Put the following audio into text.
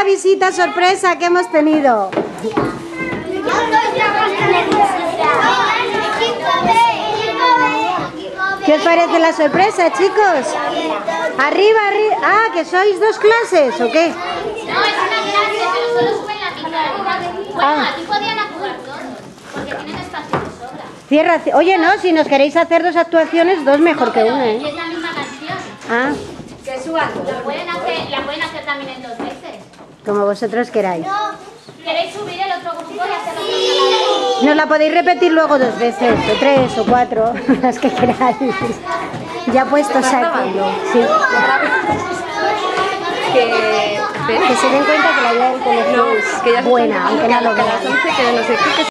la visita sorpresa que hemos tenido. ¿Qué os parece la sorpresa, chicos? Arriba, arriba. Ah, ¿que sois dos clases o qué? No, es una clase, pero solo suben la mitad. Bueno, aquí podían actuar todos, porque tienen espacio de sobra. Cierra. Oye, no, si nos queréis hacer dos actuaciones, dos mejor que una, ¿eh? Es la misma canción. Ah, Que suban. La pueden hacer también en 2 veces. como vosotros queráis. ¿Queréis subir el otro grupo y hacerlo a la vez? Nos la podéis repetir luego 2 veces, o 3 o 4, las que queráis. Ya puestos aquí. Sí. Que se den cuenta que la idea del colegio es buena, aunque no lo vean. Que no sé qué.